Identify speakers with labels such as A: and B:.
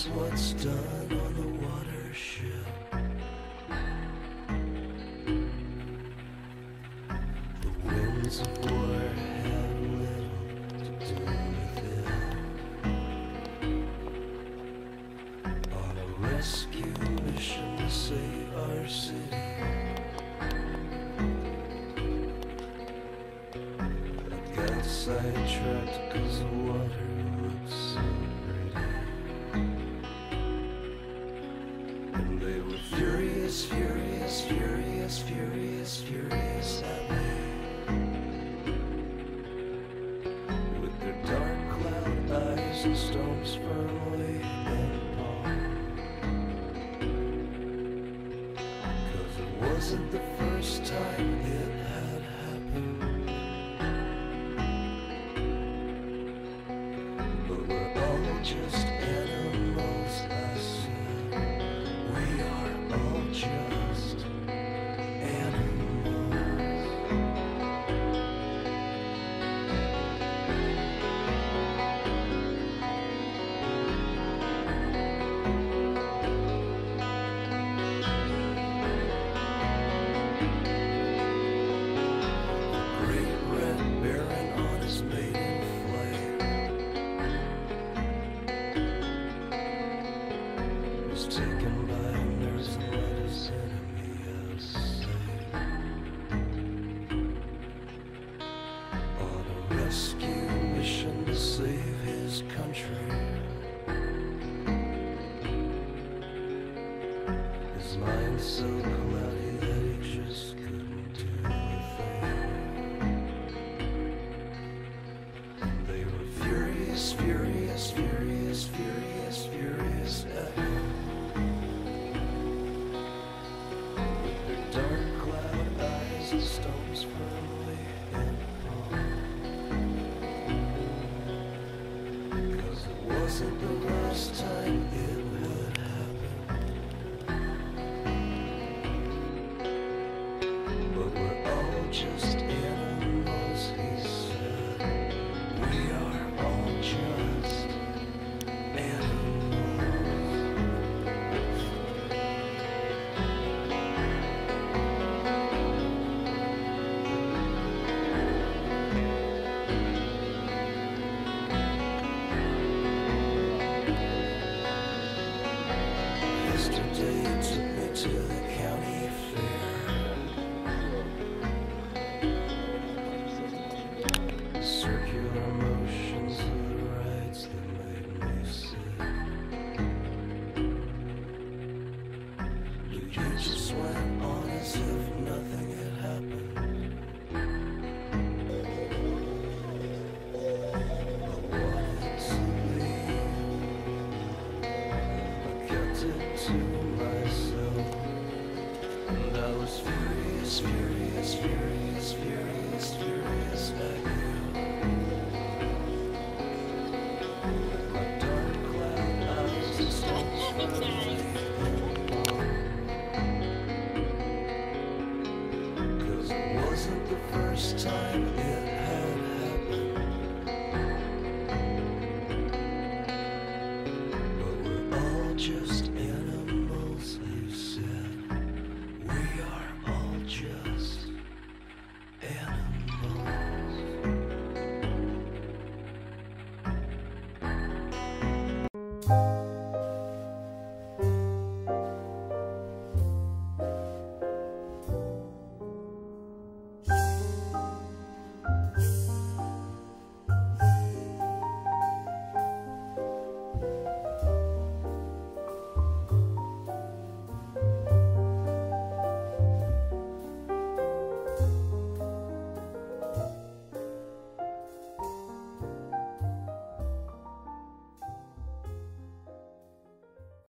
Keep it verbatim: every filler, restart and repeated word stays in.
A: is what's done on the watership. The winds of war have little to do with it. On a rescue mission to save our city, I got sidetracked cause the water looks so pretty. And they were furious, furious, furious, furious, furious at me, with their dark cloud eyes and stones firmly in palm. Cause it wasn't the first time it had happened, but we're all just animals, I said. We are all just animals. The great red baron on his maiden flight was taken by a nurse and let his enemy out of sight. On a rescue mission to save his country, his mind so cloudy that he just couldn't do a thing. And they were furious, furious, furious, furious, furious at him, with their dark cloud eyes and stones firmly in palm. Cause it wasn't the last time it would happen, but we're all just animals, he said. We are all just animals. Yesterday you took me to the county fair. The circular motions of the rides that made me sick. But you just went on as if nothing had happened. I wanted to leave, I kept it to myself, and I was furious, furious, furious, furious, furious at you. My dark cloud eyes and stones firmly